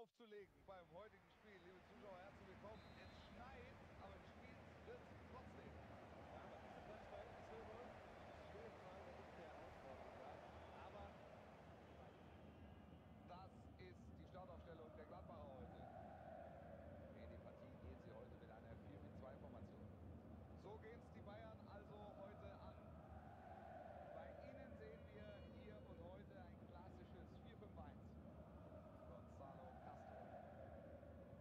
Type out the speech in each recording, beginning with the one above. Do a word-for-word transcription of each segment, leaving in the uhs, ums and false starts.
aufzulegen beim heutigen Spiel. Liebe Zuschauer, herzlich willkommen. Es schneit, aber gespielt wird trotzdem. Ja, bei diesen Platzverhältnissen ist es jedes Mal eine richtige Herausforderung. Ja. Aber das ist die Startaufstellung der Gladbacher heute. In die Partie gehen sie heute mit einer vier vier zwei Formation. So gehen es die Bayern also heute an. Bei ihnen sehen wir hier und heute ein klassisches vier fünf eins. Gonzalo Castro.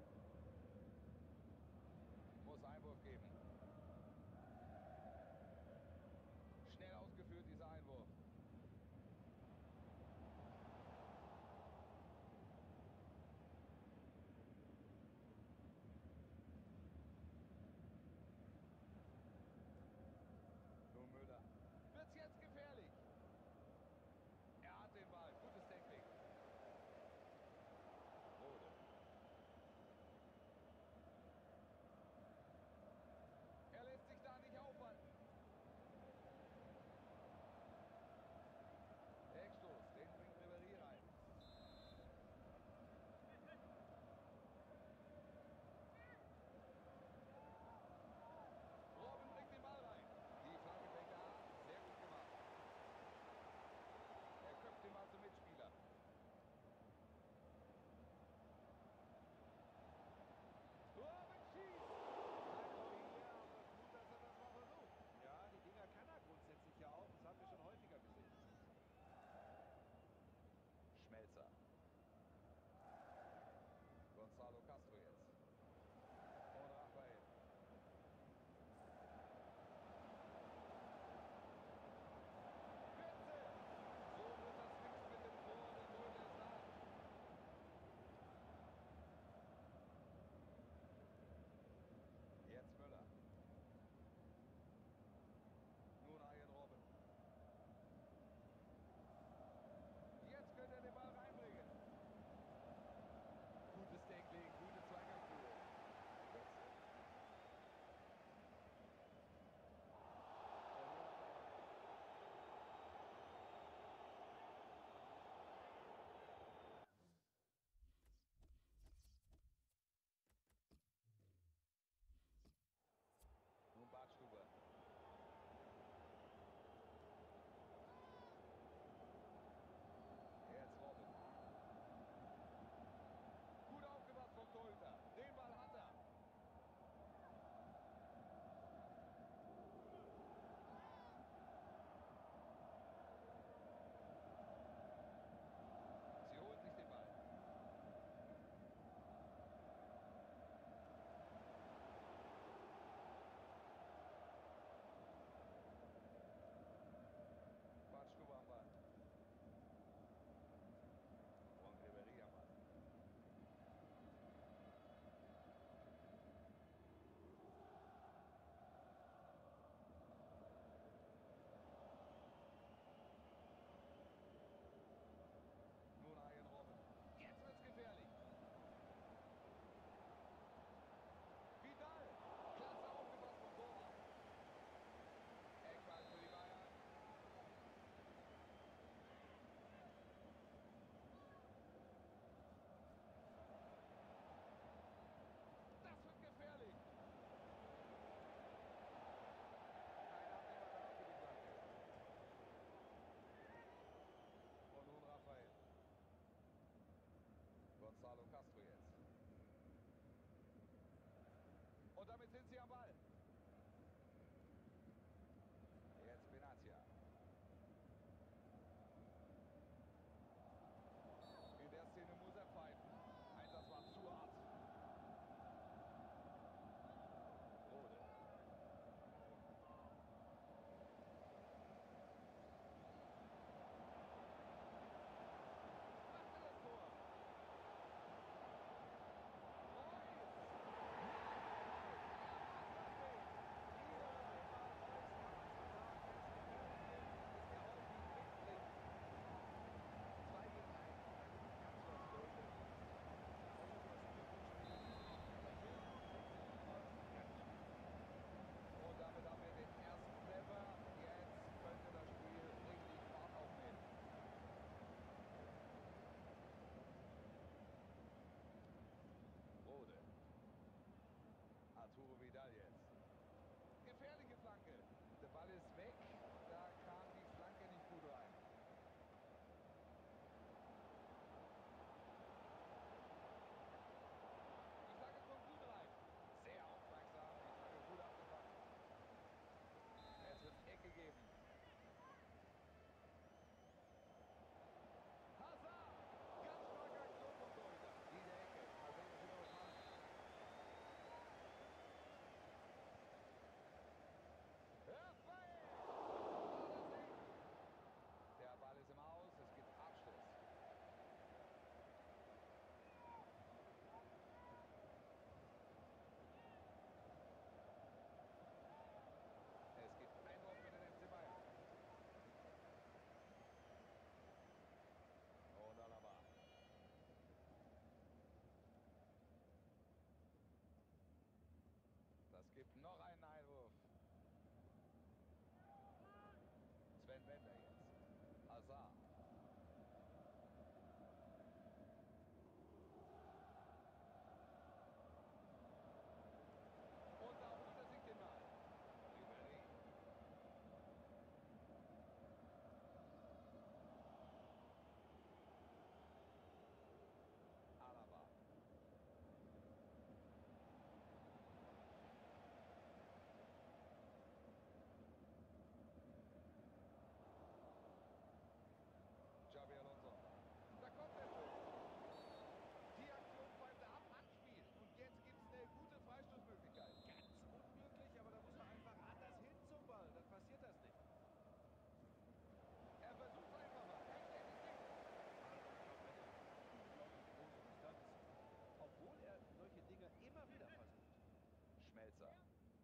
Götze.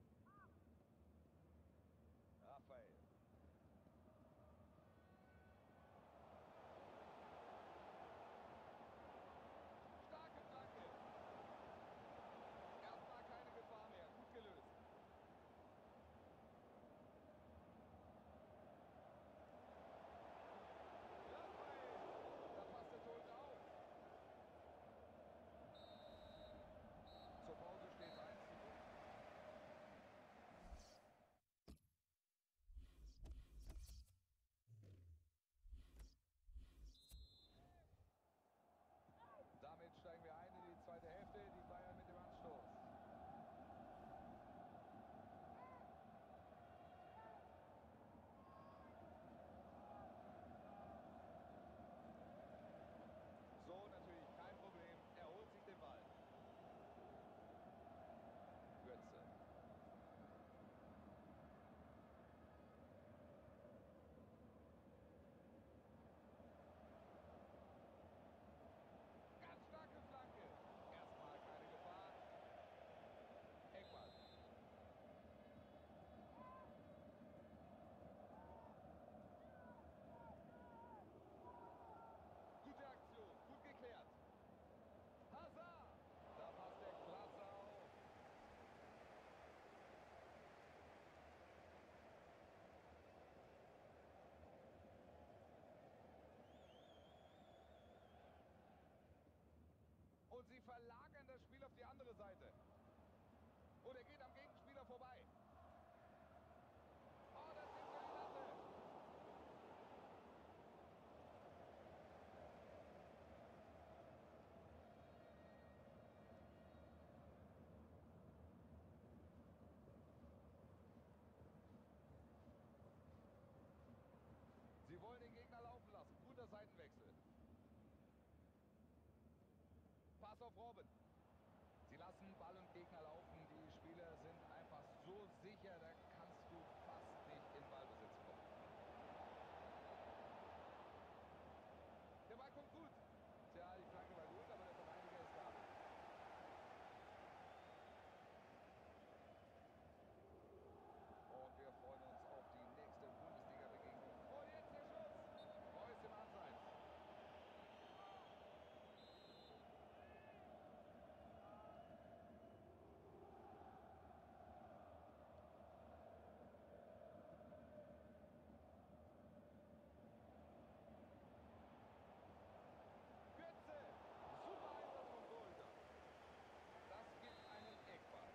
Raphael. Starke Flanke. Erstmal keine Gefahr mehr. Gut gelöst. Raphael. Da passt der Torhüter auf. Zur Pause steht es eins zu null. Damit steigen wir ein in die zweite Hälfte, die Bayern mit dem Anstoß. So natürlich kein Problem, er holt sich den Ball. Götze. Ganz starke Flanke. Erstmal keine Gefahr. Eckball. Gute Aktion, gut geklärt. Hazard. Da passt der klasse auf. Und sie verlagern das Spiel auf die andere Seite. Und er geht am Gegenspieler vorbei. Oh, das ist die Latte. Sie wollen den Gegner laufen lassen. Guter Seitenwechsel. Pass auf Robben. Sie lassen Ball und Gegner laufen. Die Spieler sind einfach so sicher, da kannst du fast nicht in Ballbesitz kommen. Der Ball kommt gut. Tja, die Flanke war gut, aber der Verteidiger ist da. Und wir freuen uns auf die nächste Bundesliga-Begegnung. Und jetzt der Schuss. Reus im Abseits. Götze. Super Einsatz vom Torhüter. Das gibt einen Eckball.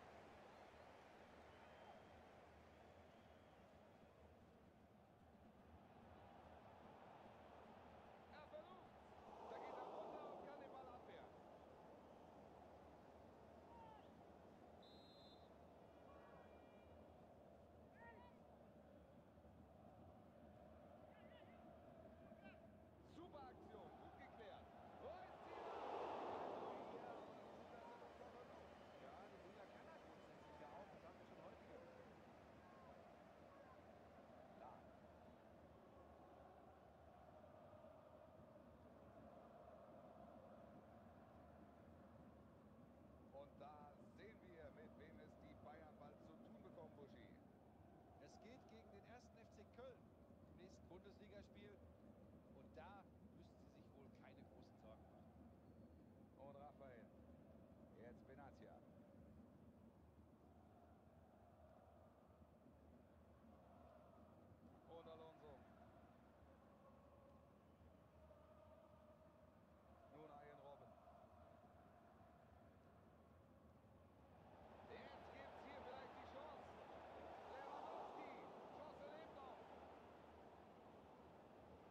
Er versucht. Da geht er runter und kann den Ball abwehren. Super Aktion, gut geklärt. Reus zieht ab. Ja, aber die Situation ist aber gut. Ja, die Liga kann er grundsätzlich ja auch. Das haben wir schon häufiger gesehen. Lahm. Und da sehen wir, mit wem es die Bayern bald zu tun bekommen, Buschi. Es geht gegen den ersten F C Köln im nächsten Bundesligaspiel. Und da müssen sie sich wohl keine großen Sorgen machen. Und Raphael. Jetzt Benatia. Und Alonso. Nun Arjen Robben. Jetzt gibt's hier vielleicht die Chance. Lewandowski. Chance lebt noch.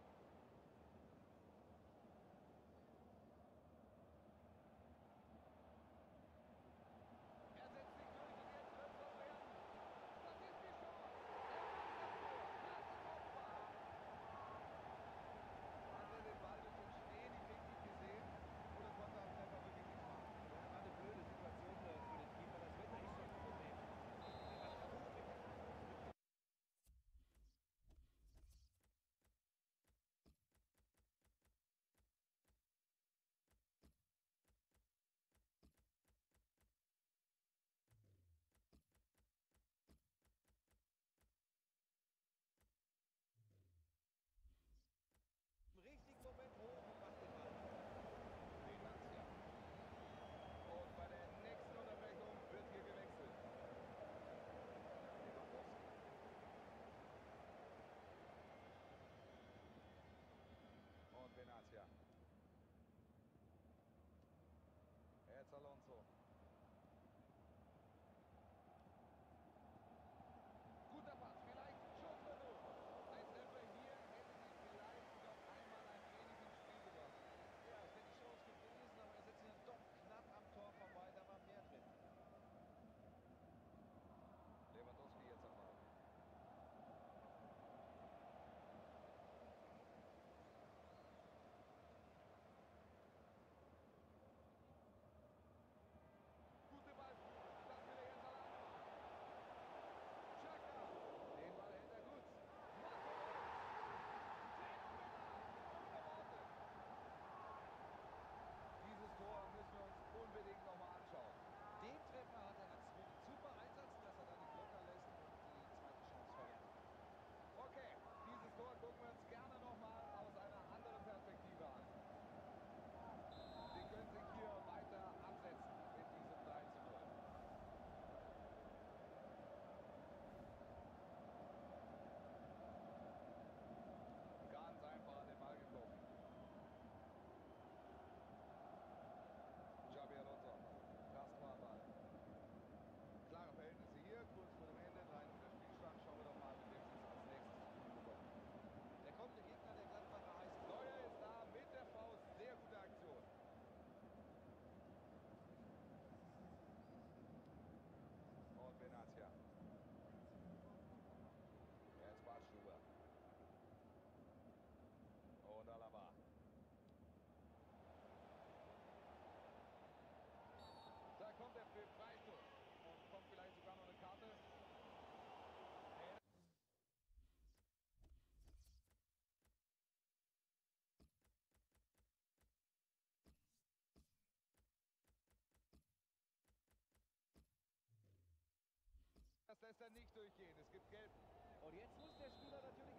er nicht durchgehen. Es gibt Gelb. Und jetzt muss der Spieler natürlich